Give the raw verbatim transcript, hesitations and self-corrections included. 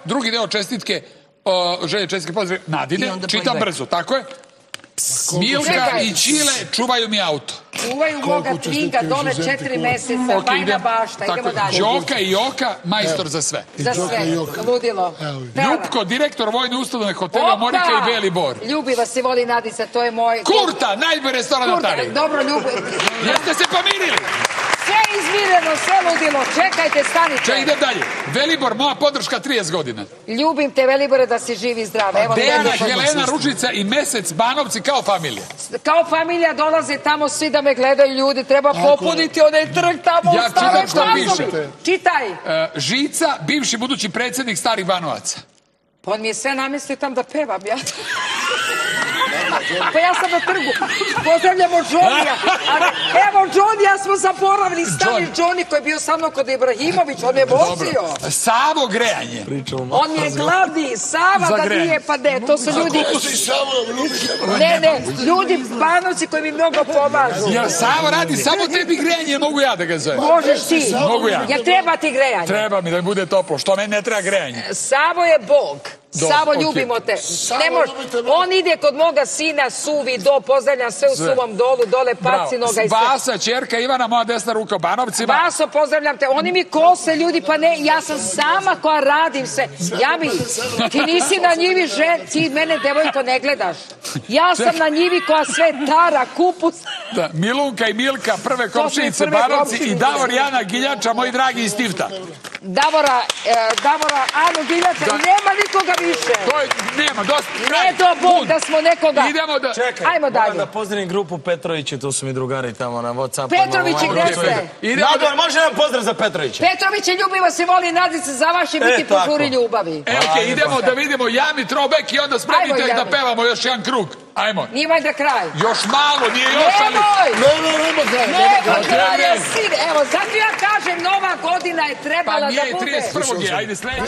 Drugi deo čestitke, želje čestitke pozdrav, Nadine, čitam brzo, tako je. Milka i Čile čuvaju mi auto. Čuvaju moga tvinga dole četiri meseca, bajna bašta, idemo dalje. Đoka i Joka, majstor za sve. Za sve, ludilo. Ljupko, direktor vojne ustanove hotela Morika i Beli Bor. Ljubi vas se voli Nadica, to je moj... Kurta, najbolji restoran na Tari. Dobro, Ljubi. Jeste se pomirili? Sve izmireno, sve ludilo, čekajte, stanite. Če, idem dalje. Velibor, moja podrška trideset godina. Ljubim te, Velibore, da si živ i zdrav. Dejana, Helena, Ružica i Mesec, Banovci kao familija. Kao familija dolaze tamo svi da me gledaju ljudi, treba popuniti onaj trg tamo ja u Staroj čitam što Pazovi. piše. Čitaj. E, Žica, bivši budući predsjednik Starih Banovaca. Pa on mi je sve namestio tam da pevam, ja. Pa ja sam na trgu. Pozdravljamo Džonija. Evo, Džonija smo zaboravili. Stani Džoni koji je bio sa mnom kod Ibrahimović. On je vozio. Savo grejanje. On je glavni. Sava da nije, pa ne. To su ljudi... Ne, ne. Ljudi Banovci koji mi mnogo pomažu. Jel Savo radi samo tebi grejanje, mogu ja da ga zovem? Možeš ti. Mogu ja. Jel treba ti grejanje? Treba mi da mi bude toplo. Što meni ne treba grejanje? Savo je Bog. Savo, ljubimo te. Ne mož... On ide kod moga sina, suvi do, pozdravljam sve u suvom dolu, dole paci noga i sve. Vasa, čerka Ivana, moja desna ruka u Banovcima. Vaso, pozdravljam te. Oni mi kose, ljudi, pa ne, ja sam sama koja radim se. Ja mi, ti nisi na njivi žen, ti mene, devojko, ne gledaš. Ja sam na njivi koja sve tara, kupus. Da, Milunka i Milka, prve komšinice Banovci i Davor Jana Giljača, moji dragi iz Tifta. Davora, e, Davora, Anu Giljača, da. Nema nikoga više. To je, nema, dosta. Ne do Bog da smo nekoga. Idemo da... Čekaj, ajmo dalje. moram da pozdravim grupu Petrovići, tu su mi drugari tamo na Whatsappu. Petrovići, gde ste? Nador, može nam pozdrav za Petrovića? Petrovići, ljubimo se, voli Nadice, za vaše biti po žuri ljubavi. E, okej, idemo da vidimo Jami Trobek i onda spremite da pevamo još jedan krug. Ajmo. Nije valjda kraj. Još malo, nije još, ali... Nemoj! Ne, ne, nema kraj. Nema kraja, sin. Evo, zato ja kažem, nova godina je trebala da bude. Pa nije, trideset prvog je, ajde sljedeći.